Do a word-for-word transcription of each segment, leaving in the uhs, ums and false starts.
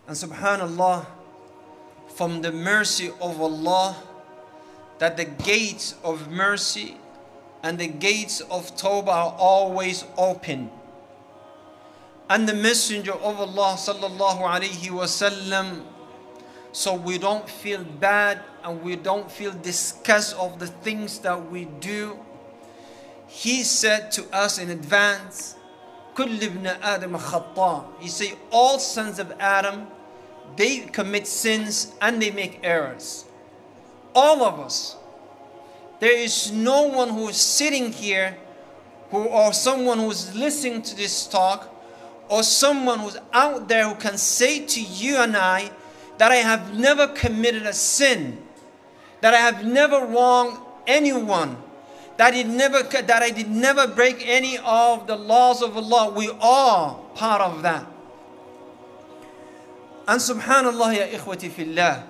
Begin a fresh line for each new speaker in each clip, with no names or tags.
And subhanallah, from the mercy of Allah, that the gates of mercy and the gates of Tawbah are always open. And the Messenger of Allah sallallahu alaihi wasallam, so we don't feel bad and we don't feel disgust of the things that we do, he said to us in advance, كل ابن آدم خطاء. He said, all sons of Adam, they commit sins and they make errors. All of us. There is no one who is sitting here who, or someone who is listening to this talk, or someone who's out there who can say to you and I that I have never committed a sin, that I have never wronged anyone, that, it never, that I did never break any of the laws of Allah. We are part of that. And subhanallah ya ikhwati fillah,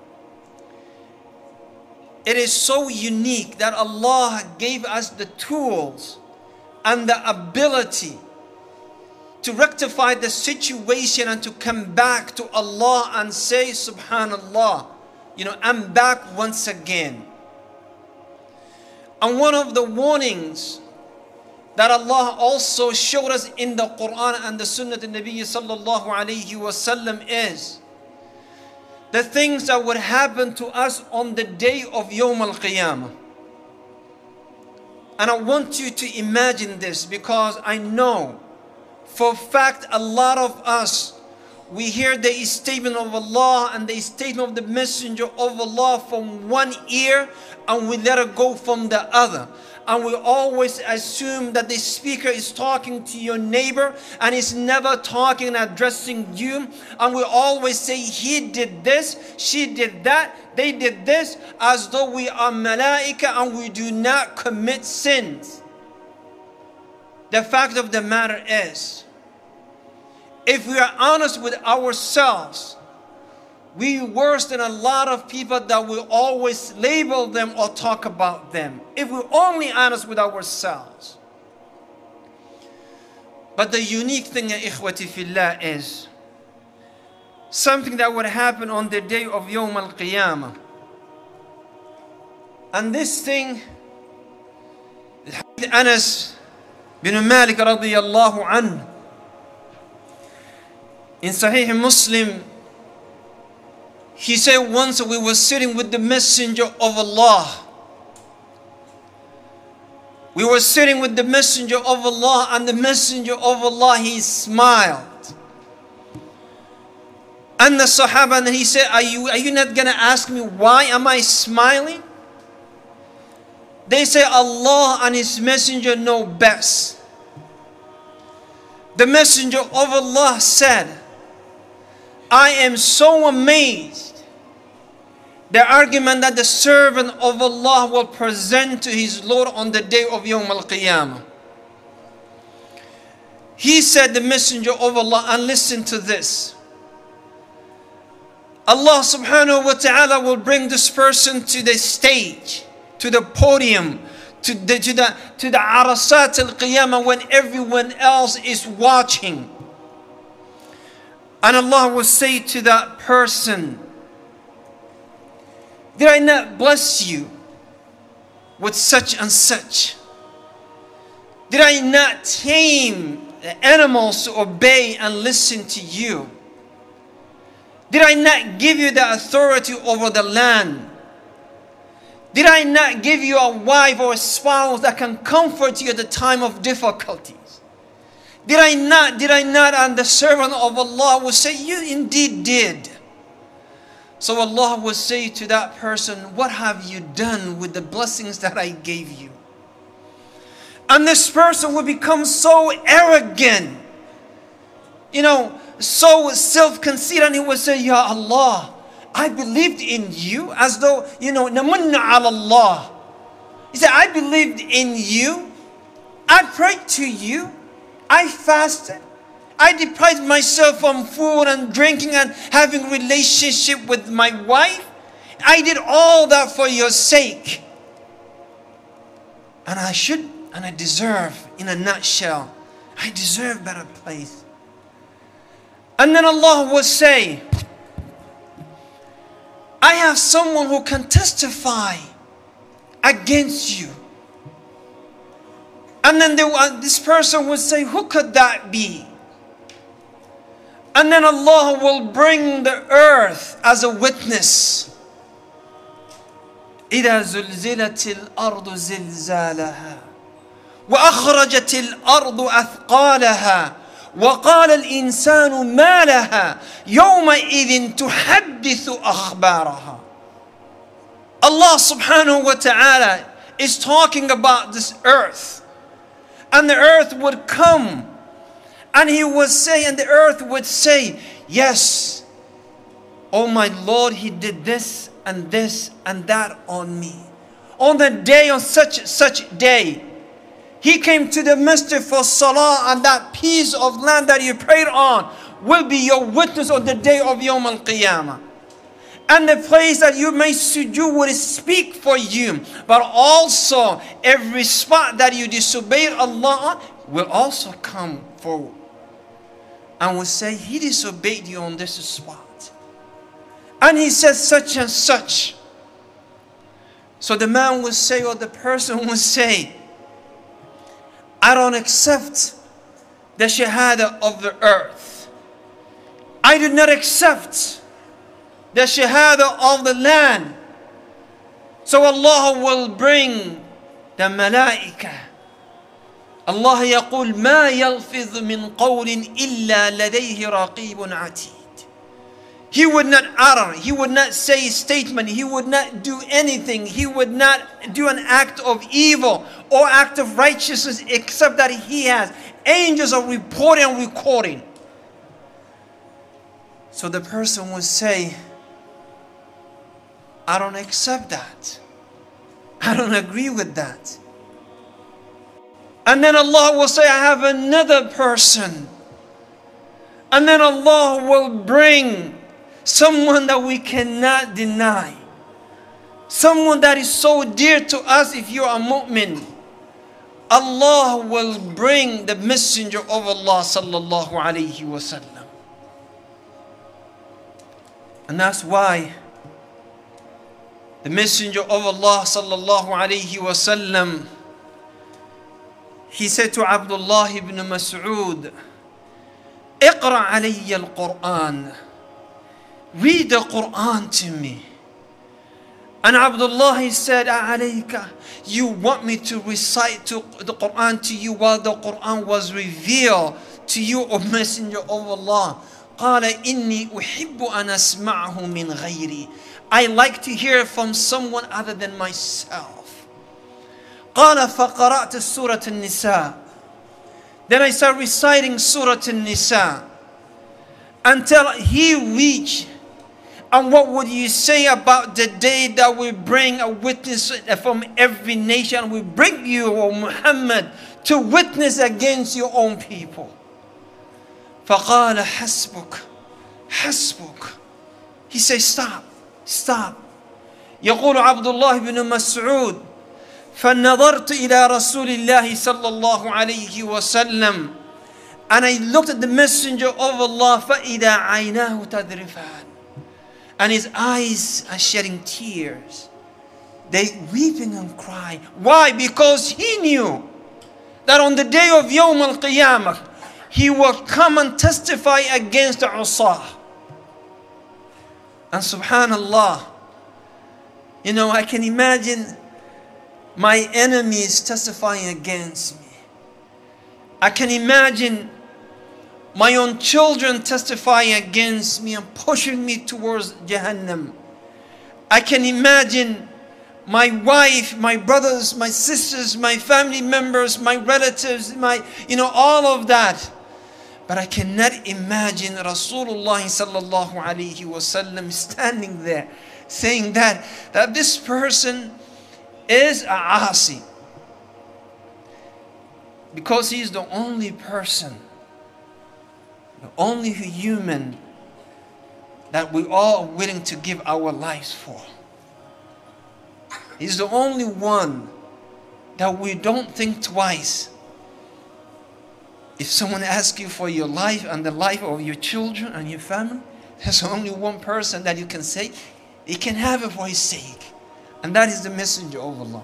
it is so unique that Allah gave us the tools and the ability to rectify the situation and to come back to Allah and say, subhanallah, you know, I'm back once again. And one of the warnings that Allah also showed us in the Quran and the Sunnah of the Nabi sallallahu alayhi wasallam is the things that would happen to us on the day of Yawm al-Qiyamah. And I want you to imagine this, because I know for a fact a lot of us, we hear the statement of Allah and the statement of the Messenger of Allah from one ear and we let it go from the other. And we always assume that the speaker is talking to your neighbor and is never talking and addressing you. And we always say, he did this, she did that, they did this, as though we are malaika and we do not commit sins. The fact of the matter is, if we are honest with ourselves, we worse than a lot of people that will always label them or talk about them. If we're only honest with ourselves. But the unique thing, ya ikhwati fillah, is something that would happen on the day of Yawm al-Qiyamah. And this thing, Anas bin Malik radiyallahu anhu, in Sahih Muslim, he said once we were sitting with the Messenger of Allah. We were sitting with the Messenger of Allah, and the Messenger of Allah, he smiled. And the Sahaba, and he said, are you, are you not going to ask me why am I smiling? They say Allah and His Messenger know best. The Messenger of Allah said, I am so amazed the argument that the servant of Allah will present to his Lord on the day of Yawm al-Qiyamah. He said, the Messenger of Allah, and listen to this, Allah subhanahu wa ta'ala will bring this person to the stage, to the podium, to the, to the, to the arasat al-Qiyamah, when everyone else is watching. And Allah will say to that person, did I not bless you with such and such? Did I not tame the animals to obey and listen to you? Did I not give you the authority over the land? Did I not give you a wife or a spouse that can comfort you at the time of difficulties? Did I not, did I not, and the servant of Allah will say, you indeed did. So Allah will say to that person, what have you done with the blessings that I gave you? And this person will become so arrogant, you know, so self-conceited, and he will say, Ya Allah, I believed in you, as though, you know, namunna ala Allah. He said, I believed in you, I prayed to you, I fasted, I deprived myself from food and drinking and having relationship with my wife. I did all that for your sake. And I should, and I deserve, in a nutshell, I deserve better place. And then Allah will say, have someone who can testify against you. And then they, uh, this person would say, who could that be? And then Allah will bring the earth as a witness. إِذَا زُلْزِلَتِ الْأَرْضُ زِلْزَالَهَا وَأَخْرَجَتِ الْأَرْضُ أَثْقَالَهَا وَقَالَ الْإِنسَانُ مَا لَهَا يَوْمَئِذٍ تُحَدِّثُ أَخْبَارَهَا. Allah subhanahu wa ta'ala is talking about this earth. And the earth would come and he would say, and the earth would say, yes, oh my Lord, he did this and this and that on me. On the day, on such such day, he came to the masjid for salah, and that piece of land that you prayed on will be your witness on the day of Yawm al-Qiyamah. And the place that you may sujood will speak for you. But also, every spot that you disobeyed Allah on will also come forward. And will say, he disobeyed you on this spot. And he said such and such. So the man will say, or the person will say, I don't accept the shahada of the earth. I do not accept the shahada of the land. So Allah will bring the malaika. Allah يقول ما يلفظ من قول إلا لديه رقيب عتيد. He would not utter, he would not say a statement, he would not do anything, he would not do an act of evil or act of righteousness except that he has angels of reporting and recording. So the person would say, I don't accept that. I don't agree with that. And then Allah will say, I have another person. And then Allah will bring someone that we cannot deny. Someone that is so dear to us if you are a mu'min. Allah will bring the messenger of Allah sallallahu alayhi wa sallam. And that's why the messenger of Allah sallallahu alayhi wa sallam, he said to Abdullah ibn Mas'ud, اقرأ علي القرآن. Read the Quran to me. And Abdullah, he said, alayka, you want me to recite to the Quran to you while the Quran was revealed to you, O Messenger of Allah? قال إني أحب أن أسمعه من غيري. I like to hear from someone other than myself. قال فقرأت سورة النساء. Then I started reciting Surah An-Nisa until he reached, and what would you say about the day that we bring a witness from every nation? We bring you, O Muhammad, to witness against your own people. فقال حسبك حسبك. He says, stop, stop. يقول عبد الله بن مسعود فنظرت إلى رسول الله صلى الله عليه وسلم, and I looked at the messenger of Allah, فإذا عيناه تذرفان, and his eyes are shedding tears. They weeping and crying. Why? Because he knew that on the day of Yawm al-Qiyamah, he will come and testify against the Usah. And subhanallah, you know, I can imagine my enemies testifying against me. I can imagine my own children testifying against me and pushing me towards Jahannam. I can imagine my wife, my brothers, my sisters, my family members, my relatives, my, you know, all of that. But I cannot imagine Rasulullah sallallahu alayhi wasallam standing there saying that, that this person is a asi. Because he is the only person, the only human that we all are willing to give our lives for. He's the only one that we don't think twice. If someone asks you for your life and the life of your children and your family, there's only one person that you can say, He can have it for his sake. And that is the messenger of Allah.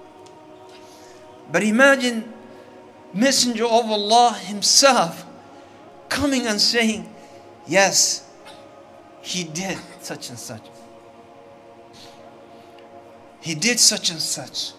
But imagine messenger of Allah himself coming and saying, yes, he did such and such. He did such and such.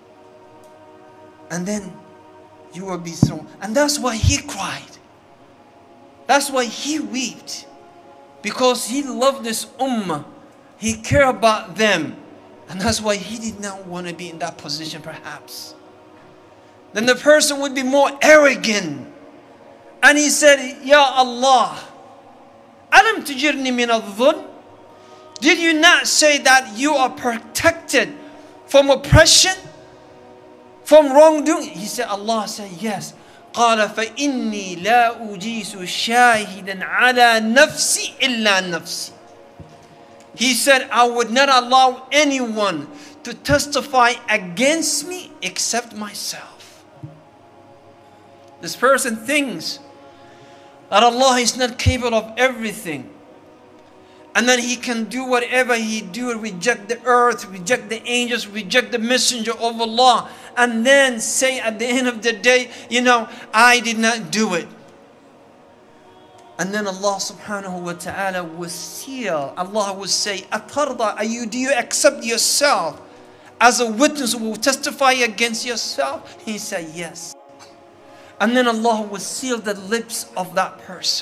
And then you will be thrown. And that's why he cried. That's why he wept. Because he loved this ummah. He cared about them. And that's why he did not want to be in that position perhaps. Then the person would be more arrogant. And he said, Ya Allah, Alam tujirni min al-dhulm? Did you not say that you are protected from oppression? From wrongdoing? He said, Allah said, yes. قال فإني لا أجيس شاهدا على نفسي إلا نفسي. He said, I would not allow anyone to testify against me except myself. This person thinks that Allah is not capable of everything. And then he can do whatever he do, reject the earth, reject the angels, reject the messenger of Allah, and then say at the end of the day, you know, I did not do it. And then Allah subhanahu wa ta'ala will seal, Allah will say, Atarda, are you, do you accept yourself as a witness who will testify against yourself? He said, yes. And then Allah will seal the lips of that person.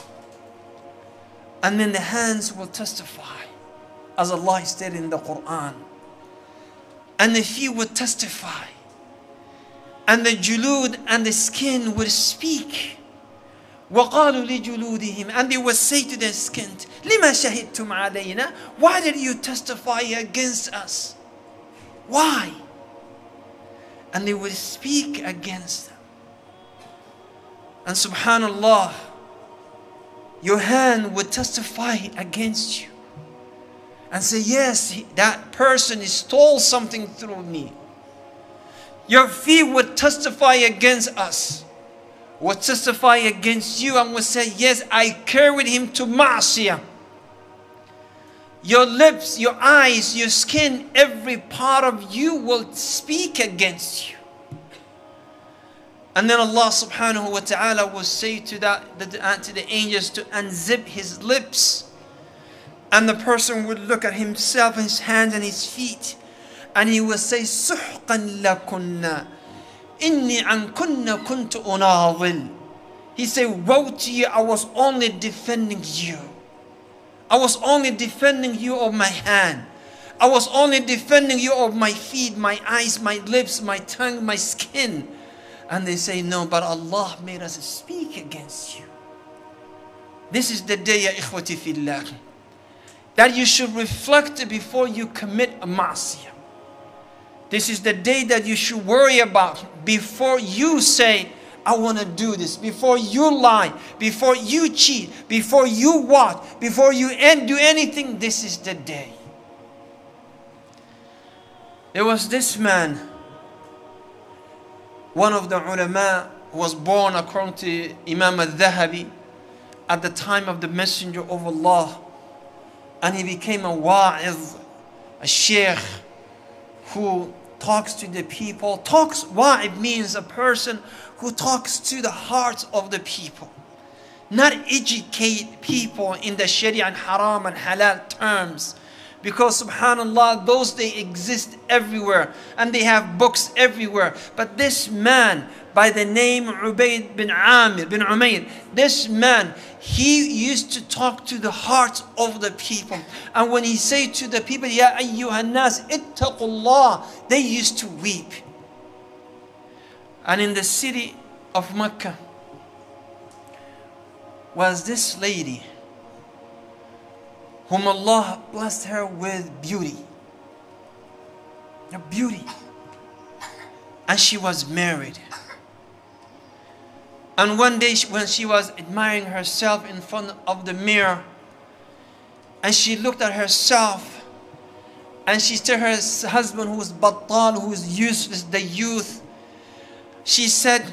And then the hands will testify, as Allah stated in the Quran. And the feet will testify. And the julud and the skin will speak. وَقَالُوا لِجُلُودِهِمْ, and they will say to the skin, لِمَا شَهِدْتُمْ عَلَيْنَا, why did you testify against us? Why? And they will speak against them. And subhanallah, your hand would testify against you and say, yes, that person stole something through me. Your feet would testify against us, would testify against you, and would say, yes, I carried him to ma'asiyah. Your lips, your eyes, your skin, every part of you will speak against you. And then Allah subhanahu wa ta'ala will say to, that, to the angels to unzip his lips. And the person would look at himself, his hands and his feet. And he will say, سُحْقًا لَكُنَّا إِنِّي عَنْ كُنَّ كُنْتُ أُنَاظِلْ. He said, woe to you, I was only defending you. I was only defending you of my hand. I was only defending you of my feet, my eyes, my lips, my tongue, my skin. And they say, no, but Allah made us speak against you. This is the day, ya ikhwati fillah, that you should reflect before you commit a ma'asiyah. This is the day that you should worry about before you say, I want to do this. Before you lie, before you cheat, before you what, before you do anything, this is the day. There was this man, one of the ulama, who was born according to Imam al-Dhahabi at the time of the Messenger of Allah, and he became a wa'iz, a sheikh who talks to the people. Talks, wa'id means a person who talks to the hearts of the people, not educate people in the sharia and haram and halal terms. Because subhanallah, those they exist everywhere and they have books everywhere. But this man by the name Ubayd bin Amir bin Umayr, this man, he used to talk to the hearts of the people. And when he said to the people, Ya ayyuhan nas ittaqullah, they used to weep. And in the city of Mecca was this lady whom Allah blessed her with beauty. A beauty. And she was married. And one day when she was admiring herself in front of the mirror, and she looked at herself, and she said to her husband, who was battal, who was useless, the youth, she said,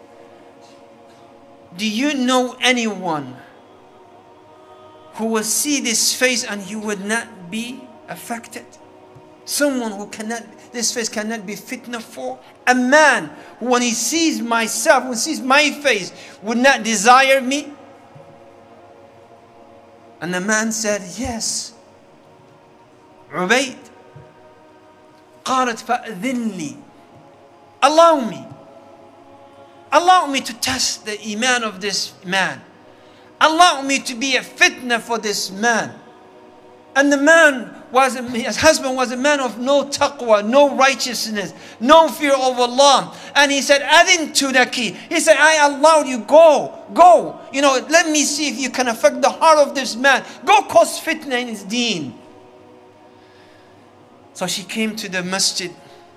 do you know anyone who will see this face and he would not be affected. Someone who cannot, this face cannot be fitna for. A man who, when he sees myself, when he sees my face, would not desire me. And the man said, yes. Ubayd. قالت فأذن لي. Allow me. Allow me to test the iman of this man. Allow me to be a fitna for this man. And the man was, a, his husband was a man of no taqwa, no righteousness, no fear of Allah. And he said, Adin tudaki. He said, I allowed you, go, go. You know, let me see if you can affect the heart of this man. Go cause fitna in his deen. So she came to the masjid.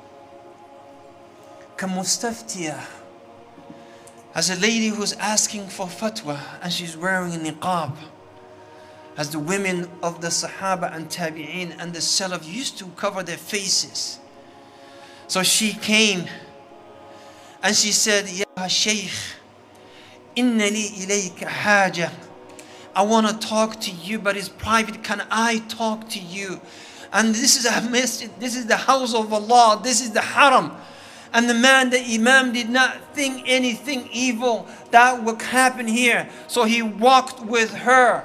Kamustaftiya. As a lady who's asking for fatwa and she's wearing a niqab. As the women of the Sahaba and Tabi'een and the Salaf used to cover their faces. So she came and she said, Ya Shaykh, inna li ilayka haja. I want to talk to you, but it's private. Can I talk to you? And this is a masjid, this is the house of Allah, this is the haram. And the man, the Imam, did not think anything evil that would happen here. So he walked with her.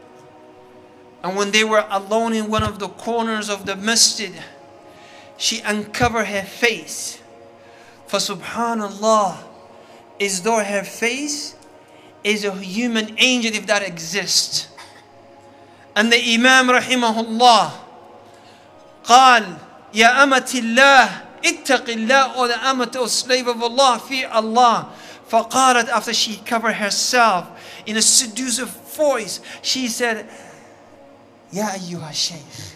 And when they were alone in one of the corners of the masjid, she uncovered her face. For subhanallah, is though her face is a human angel if that exists. And the Imam rahimahullah قال يا أمة الله اتق الله, or the Amat or slave of Allah, fear Allah. فقالت, after she covered herself in a seductive voice, she said, يا أيها الشيخ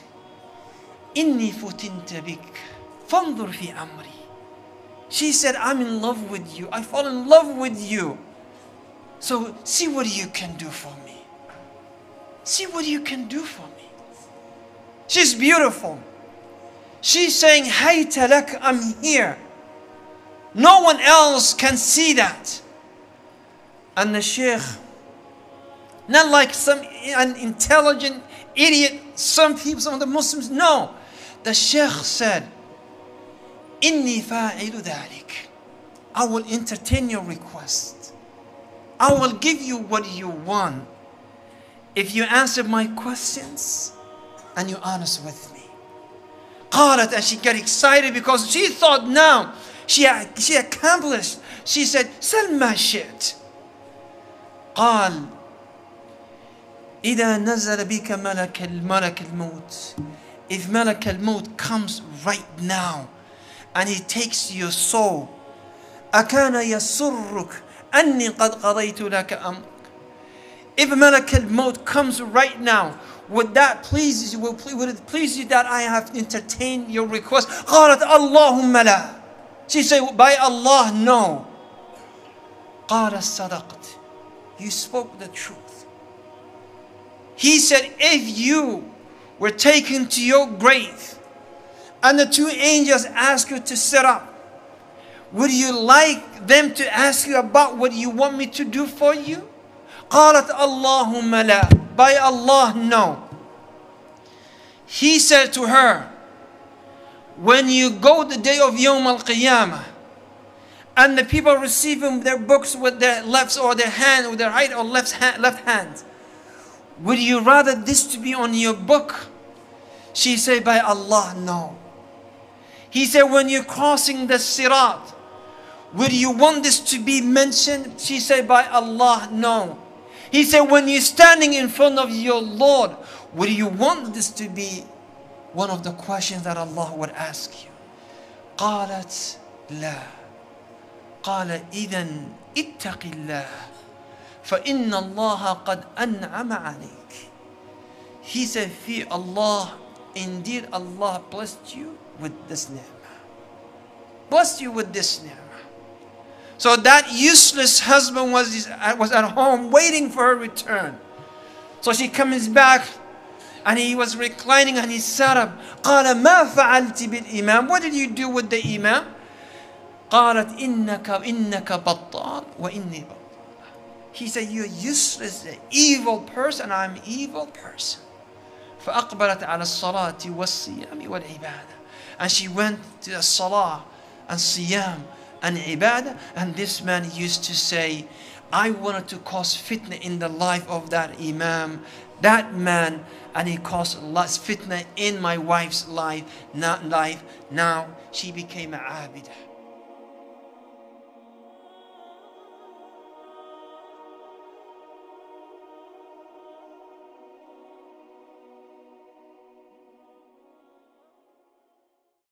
إني فتنت بك فانظر في أمري. She said, I'm in love with you. I fall in love with you. So see what you can do for me. See what you can do for me. She's beautiful. She's saying, Hayta lak, I'm here. No one else can see that. And the Shaykh, not like some an intelligent idiot, some people, some of the Muslims, no. The Shaykh said, Inni fa'ilu dhalik. I will entertain your request. I will give you what you want if you answer my questions and you're honest with me. قالت, and she got excited because she thought now she she accomplished. She said, سل ما شئت. قال إذا نزل بك ملك الملك الموت. If ملك الموت comes right now and he takes your soul, أكان يسرك أني قد قضيت لك أمرك. If ملك الموت comes right now, would that please you? Would it please you that I have entertained your request? قالت اللهم لا. She said, by Allah, no. قال صدقت. You spoke the truth. He said, if you were taken to your grave and the two angels ask you to sit up, would you like them to ask you about what you want me to do for you? قالت اللهم لا. By Allah, no. He said to her, when you go the day of Yawm al-Qiyamah and the people receiving their books with their left or their hand, or their right or left hand, left hand, would you rather this to be on your book? She said, by Allah, no. He said, when you're crossing the Sirat, would you want this to be mentioned? She said, by Allah, no. He said, when you're standing in front of your Lord, would you want this to be one of the questions that Allah would ask you? قالت لا. قال إذن اتق الله فإن الله قد أنعم عليك. He said, fear Allah. Indeed, Allah blessed you with this ni'mah. Blessed you with this ni'mah. So that useless husband was, was at home waiting for her return. So she comes back and he was reclining and he sat up. قال ما فعلت بالإمام. What did you do with the Imam? قالت إنك إنك بطال وإني بطال. He said, you're useless, an evil person, I'm an evil person. فأقبلت على الصلاة والصيام والعبادة. And she went to the salah and siyam and ibadah. And this man used to say, I wanted to cause fitna in the life of that imam, that man, and he caused lots fitna in my wife's life. Not life. Now she became a abidah.